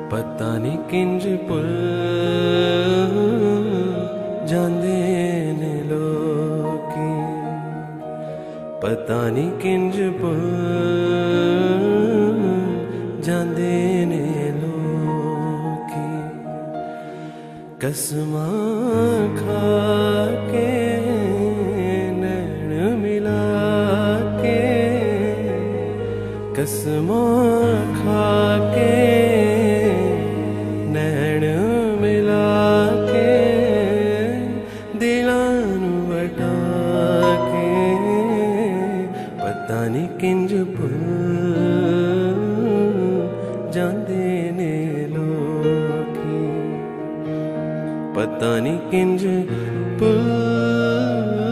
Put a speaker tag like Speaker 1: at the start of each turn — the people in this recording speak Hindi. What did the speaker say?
Speaker 1: पता नहीं किंज पुल जांदे ने लोकी, पता नहीं किंज पुल जांदे ने लोकी। कसमां खा के नैन मिला के, कसमां खा के नैन मिला के, दिलां नूं वटा के, पता नहीं किंज भुल जांदे ने लोकी, पता नहीं किंज भुल